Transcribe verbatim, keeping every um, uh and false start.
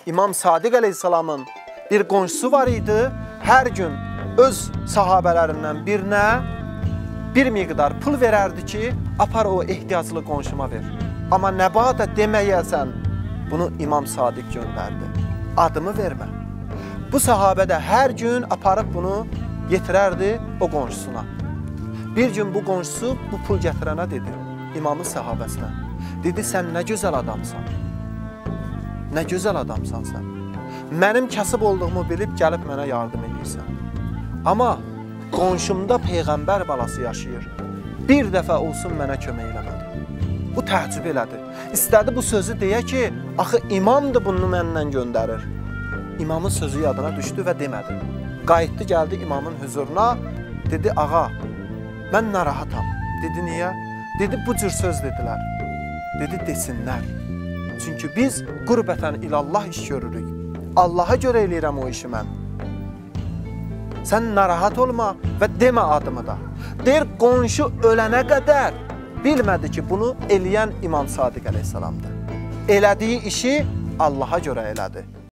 İmam Sadiq əleyhissalamın bir qonşusu var idi. Hər gün öz sahabələrindən birinə bir miqdar pul verərdi ki, apar o ehtiyaclı qonşuma ver. Amma nə badə deməyəsən, bunu İmam Sadiq göndərdi. Adımı vermə. Bu sahabə də hər gün aparıb bunu yetirərdi o qonşusuna. Bir gün bu qonşusu bu pul gətirənə dedi, İmamın sahabəsinə. Dedi, sən nə gözəl adamsan. Nə gözəl adamsan sən. Mənim kasıb olduğumu bilib gəlib mənə yardım edirsən. Amma qonşumda Peyğəmbər balası yaşayır. Bir dəfə olsun mənə kömək eləmədi. Bu təəccüb elədi. İstədi bu sözü deyə ki, axı imamdır bunu məndən göndərir. İmamın sözü yadına düşdü və demədi. Qayıtdı, gəldi imamın huzuruna. Dedi, ağa, mən narahatam. Dedi, niyə? Dedi, bu cür söz dedilər. Dedi, desinlər. Çünki biz qurbətən ilallah iş görürük. Allaha görə eləyirəm o işi mən. Sən narahat olma və demə adımı da. Deyir, qonşu ölənə qədər bilmədi ki, bunu eləyən İmam Sadiq əleyhissalamdır. Elədiyi işi Allaha görə elədi.